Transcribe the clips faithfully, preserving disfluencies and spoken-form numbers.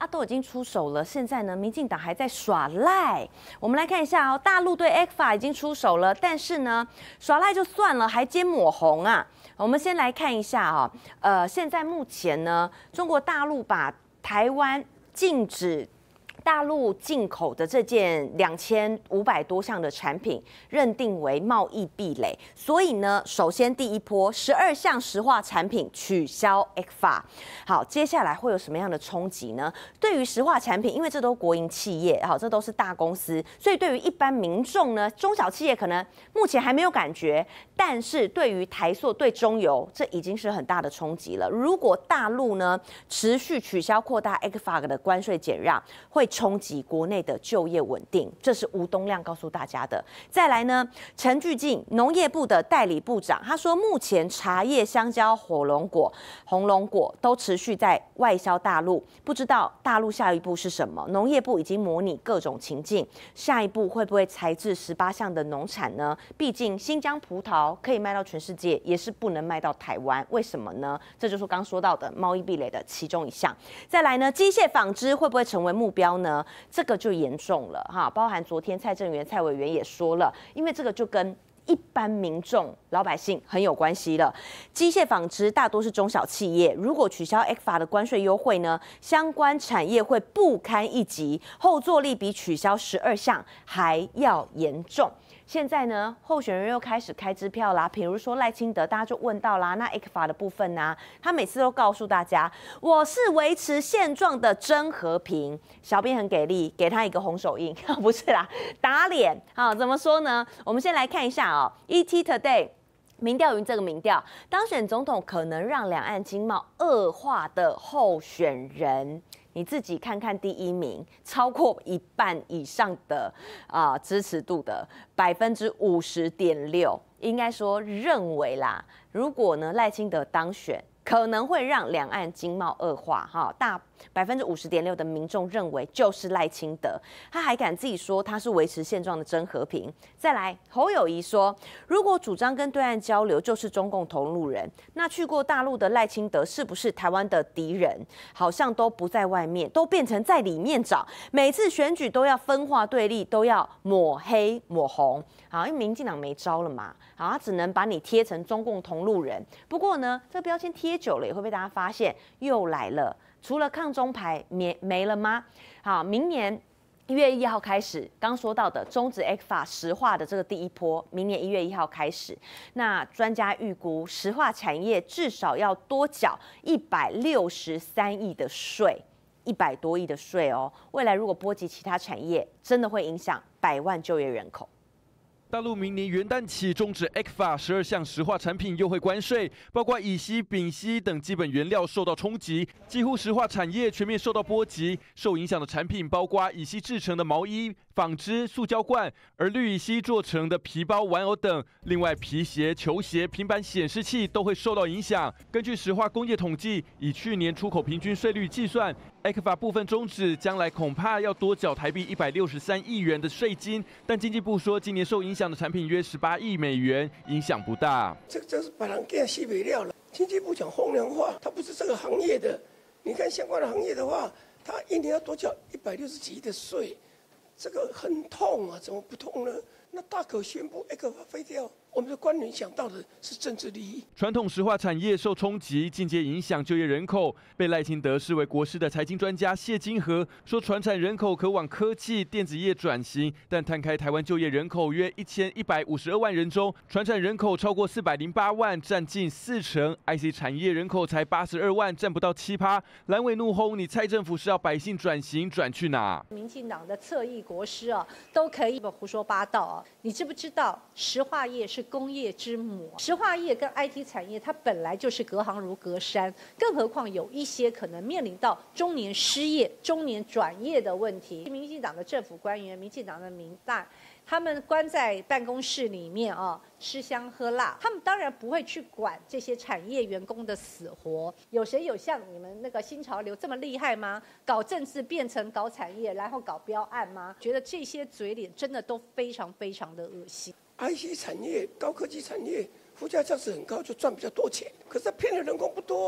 啊，都已经出手了，现在呢，民进党还在耍赖。我们来看一下哦，大陆对 E C F A 已经出手了，但是呢，耍赖就算了，还接抹红啊。我们先来看一下啊、哦，呃，现在目前呢，中国大陆把台湾禁止大陆进口的这件两千五百多项的产品认定为贸易壁垒，所以呢，首先第一波十二项石化产品取消 E C F A。好，接下来会有什么样的冲击呢？对于石化产品，因为这都国营企业，好，这都是大公司，所以对于一般民众呢，中小企业可能目前还没有感觉，但是对于台塑、对中油，这已经是很大的冲击了。如果大陆呢持续取消扩大 E C F A 的关税减让，会冲击国内的就业稳定，这是吴东亮告诉大家的。再来呢，陈巨进农业部的代理部长，他说，目前茶叶、香蕉、火龙果、红龙果都持续在外销大陆，不知道大陆下一步是什么。农业部已经模拟各种情境，下一步会不会裁制十八项的农产呢？毕竟新疆葡萄可以卖到全世界，也是不能卖到台湾，为什么呢？这就是刚说到的贸易壁垒的其中一项。再来呢，机械纺织会不会成为目标呢？这个就严重了哈，包含昨天蔡正元蔡委员也说了，因为这个就跟一般民众老百姓很有关系了。机械纺织大多是中小企业，如果取消 E C F A 的关税优惠呢，相关产业会不堪一击，后坐力比取消十二项还要严重。现在呢，候选人又开始开支票啦，比如说赖清德，大家就问到啦，那 E C F A 的部分呢、啊，他每次都告诉大家，我是维持现状的真和平。小编很给力，给他一个红手印，不是啦，打脸啊！怎么说呢？我们先来看一下哦 ，E T Today。民调云这个民调，当选总统可能让两岸经贸恶化的候选人，你自己看看第一名，超过一半以上的啊、呃、支持度的百分之五十点六，应该说认为啦，如果呢赖清德当选，可能会让两岸经贸恶化，哈，大百分之五十点六的民众认为就是赖清德，他还敢自己说他是维持现状的真和平。再来，侯友宜说，如果主张跟对岸交流就是中共同路人，那去过大陆的赖清德是不是台湾的敌人？好像都不在外面，都变成在里面找，每次选举都要分化对立，都要抹黑抹红。好，因为民进党没招了嘛，好，他只能把你贴成中共同路人。不过呢，这个标签贴久了，也会被大家发现又来了。除了抗中牌没没了吗？好，明年一月一号开始，刚说到的终止 E C F A 石化的这个第一波，明年一月一号开始。那专家预估，石化产业至少要多缴一百六十三亿的税，一百多亿的税哦。未来如果波及其他产业，真的会影响百万就业人口。 大陆明年元旦起终止 E C F A 十二项石化产品优惠关税，包括乙烯、丙烯等基本原料受到冲击，几乎石化产业全面受到波及。受影响的产品包括乙烯制成的毛衣、纺织、塑胶罐，而氯乙烯做成的皮包、玩偶等。另外，皮鞋、球鞋、平板显示器都会受到影响。根据石化工业统计，以去年出口平均税率计算 ，E C F A 部分终止，将来恐怕要多缴台币一百六十三亿元的税金。但经济部说，今年受影响的产品约十八亿美元，影响不大。 这这是把人给洗没料了。经济部讲风凉话，他不是这个行业的。你看相关的行业的话，他一年要多缴一百六十几亿的税，这个很痛啊，怎么不痛呢？那大可宣布 E C F A 废掉。我们的官员想到的是政治利益。 传统石化产业受冲击，间接影响就业人口。被赖清德视为国师的财经专家谢金河说，传产人口可往科技、电子业转型，但摊开台湾就业人口约一千一百五十二万人中，传产人口超过四百零八万，占近四成 ；I C 产业人口才八十二万，占不到七趴。蓝委怒轰你蔡政府是要百姓转型，转去哪？ 民进党的侧翼国师啊，都可以胡说八道啊！你知不知道石化业是工业之母，石化业跟 I T 产业它本来就是隔行如隔山，更何况有一些可能面临到中年失业、中年转业的问题。民进党的政府官员、民进党的民代，他们关在办公室里面啊，吃香喝辣，他们当然不会去管这些产业员工的死活。有谁有像你们那个新潮流这么厉害吗？搞政治变成搞产业，然后搞标案吗？觉得这些嘴脸真的都非常非常的恶心。 I C 产业、高科技产业附加价值很高，就赚比较多钱。可是他骗的人工不多啊，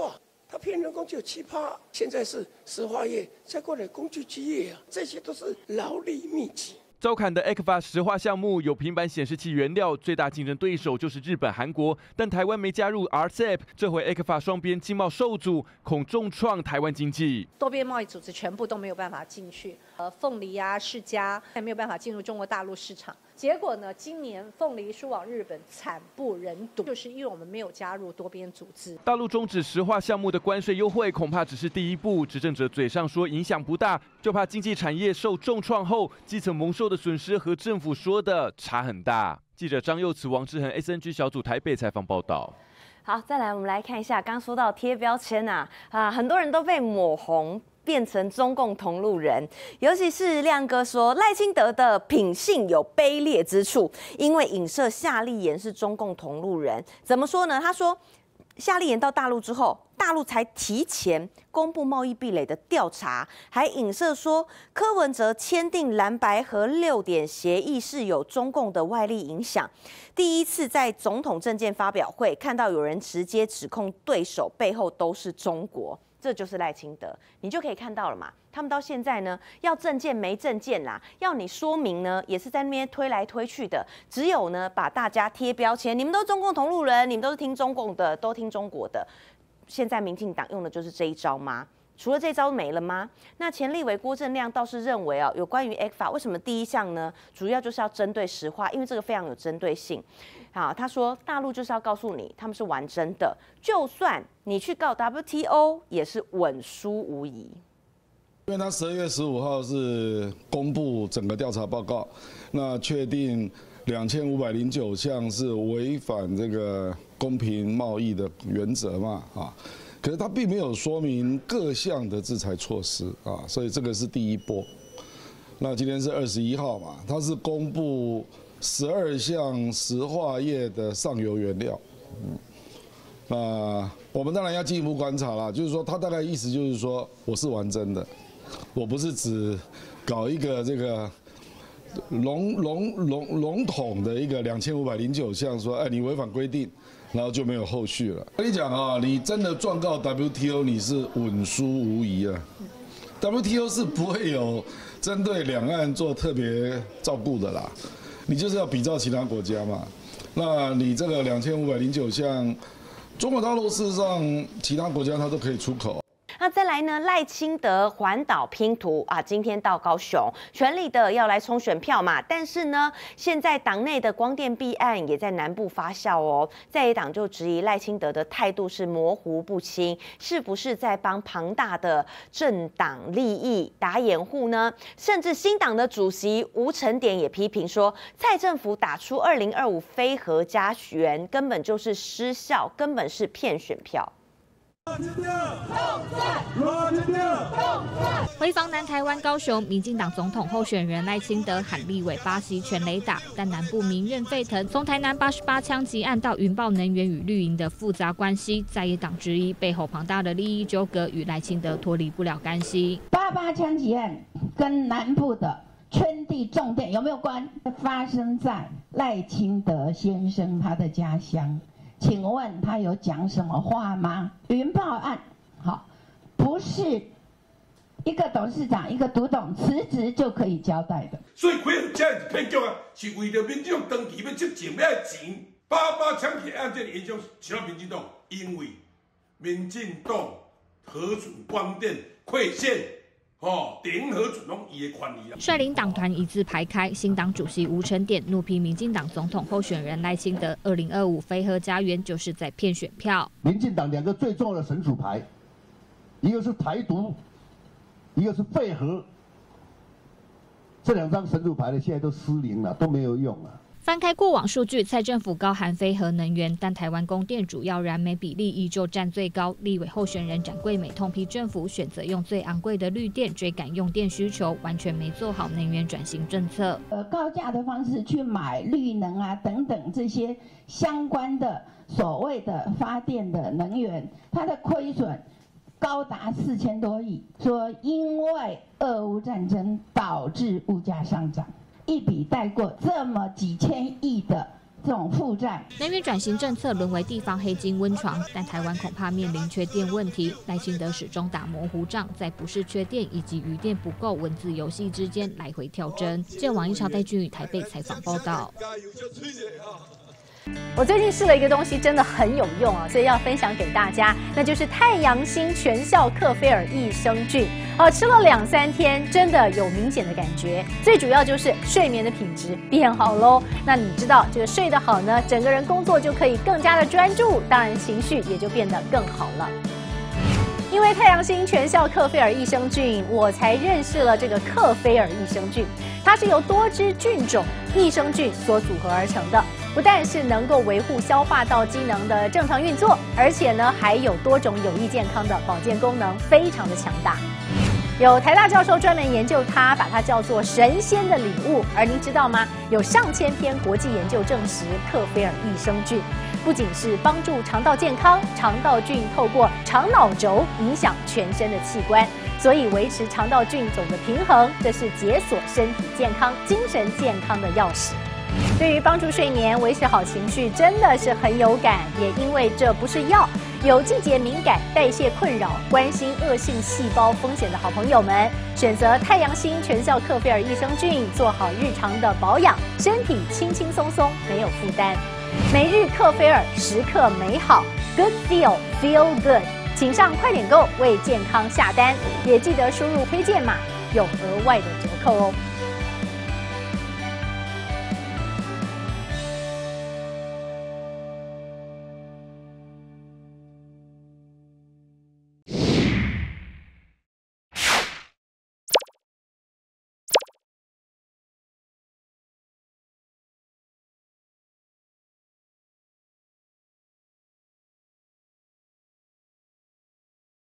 它偏人工只有七趴，现在是石化业，再过来工具机业啊，这些都是劳力密集。 招砍的 E C F A 石化项目有平板显示器原料，最大竞争对手就是日本、韩国，但台湾没加入 R C E P， 这回 E C F A 双边经贸受阻，恐重创台湾经济。 多边贸易组织全部都没有办法进去，呃，凤梨啊、释迦还没有办法进入中国大陆市场。结果呢，今年凤梨输往日本惨不忍睹，就是因为我们没有加入多边组织。 大陆终止石化项目的关税优惠，恐怕只是第一步。执政者嘴上说影响不大，就怕经济产业受重创后，基层蒙受的损失和政府说的差很大。记者张佑慈、王志恒 S N G 小组台北采访报道。 好，再来我们来看一下，刚说到贴标签啊，啊，很多人都被抹红。变成中共同路人，尤其是亮哥说赖清德的品性有卑劣之处，因为影射夏立言是中共同路人。怎么说呢？他说夏立言到大陆之后，大陆才提前公布贸易壁垒的调查，还影射说柯文哲签订蓝白合六点协议是有中共的外力影响。第一次在总统政见发表会看到有人直接指控对手背后都是中国。这就是赖清德，你就可以看到了嘛。他们到现在呢，要政见没政见啦，要你说明呢，也是在那边推来推去的。只有呢，把大家贴标签，你们都是中共同路人，你们都是听中共的，都听中国的。现在民进党用的就是这一招吗？除了这招没了吗？那前立委郭正亮倒是认为哦，有关于 E C F A 为什么第一项呢，主要就是要针对石化，因为这个非常有针对性。好，他说大陆就是要告诉你，他们是玩真的，就算你去告 W T O 也是稳输无疑。 因为他十二月十五号是公布整个调查报告，那确定两千五百零九项是违反这个公平贸易的原则嘛啊。可是他并没有说明各项的制裁措施啊，所以这个是第一波。那今天是二十一号嘛，他是公布十二项石化业的上游原料，嗯，那我们当然要进一步观察啦，就是说他大概意思就是说我是玩真的，我不是只搞一个这个笼笼笼笼统的一个两千五百零九项，说哎你违反规定。然后就没有后续了。跟你讲啊，你真的状告 W T O， 你是稳输无疑啊。W T O 是不会有针对两岸做特别照顾的啦，你就是要比照其他国家嘛。那你这个两千五百零九项，中国大陆事实上其他国家它都可以出口。 那再来呢？赖清德环岛拼图啊，今天到高雄，全力的要来冲选票嘛。但是呢，现在党内的光电弊案也在南部发酵哦。在野党就质疑赖清德的态度是模糊不清，是不是在帮庞大的政党利益打掩护呢？甚至新党的主席吴承典也批评说，蔡政府打出二零二五非核家园，根本就是失效，根本是骗选票。 回访南台湾高雄，民进党总统候选人赖清德喊立委八席全雷打，但南部民怨沸腾，从台南八十八枪击案到云豹能源与绿营的复杂关系，在野党质疑背后庞大的利益纠葛与赖清德脱离不了干系。 八八枪击案跟南部的圈地重电有没有关？发生在赖清德先生他的家乡。请问他有讲什么话吗？云豹案，好，不是一个董事长、一个独董辞职就可以交代的。 所以开这样子骗局啊，是为了民众长期要出钱要钱，八八枪击案件影响其他民进党，因为民进党核准光电亏欠。哦，联合准拢伊的权利啊！ 率领党团一字排开，新党主席吴承典怒批民进党总统候选人赖清德二零二五非核家园就是在骗选票。 民进党两个最重要的神主牌，一个是台独，一个是废核。这两张神主牌呢，现在都失灵了，都没有用了。 翻开过往数据，蔡政府高含非核能源，但台湾供电主要燃煤比例依旧占最高。立委候选人展桂美痛批政府选择用最昂贵的绿电追赶用电需求，完全没做好能源转型政策。 呃，高价的方式去买绿能啊等等这些相关的所谓的发电的能源，它的亏损高达四千多亿，说因为俄乌战争导致物价上涨。一笔带过这么几千亿的这种负债。 能源转型政策沦为地方黑金温床，但台湾恐怕面临缺电问题。赖清德始终打模糊仗，在不是缺电以及余电不够文字游戏之间来回跳针。记者王一超带军于台北采访报道。 我最近试了一个东西，真的很有用啊，所以要分享给大家，那就是太阳星全效克菲尔益生菌。哦，吃了两三天，真的有明显的感觉。最主要就是睡眠的品质变好喽。那你知道这个睡得好呢，整个人工作就可以更加的专注，当然情绪也就变得更好了。因为太阳星全效克菲尔益生菌，我才认识了这个克菲尔益生菌。它是由多支菌种益生菌所组合而成的，不但是能够维护消化道机能的正常运作，而且呢还有多种有益健康的保健功能，非常的强大。有台大教授专门研究它，把它叫做神仙的礼物。而您知道吗？有上千篇国际研究证实，克菲尔益生菌不仅是帮助肠道健康，肠道菌透过肠脑轴影响全身的器官，所以维持肠道菌种的平衡，这是解锁身体健康、精神健康的钥匙。对于帮助睡眠、维持好情绪，真的是很有感。也因为这不是药，有季节敏感、代谢困扰、关心恶性细胞风险的好朋友们，选择太阳星全效克菲尔益生菌，做好日常的保养，身体轻轻松松，没有负担。每日克菲尔，时刻美好 ，Good Feel Feel Good， 请上快点购为健康下单，也记得输入推荐码，有额外的折扣哦。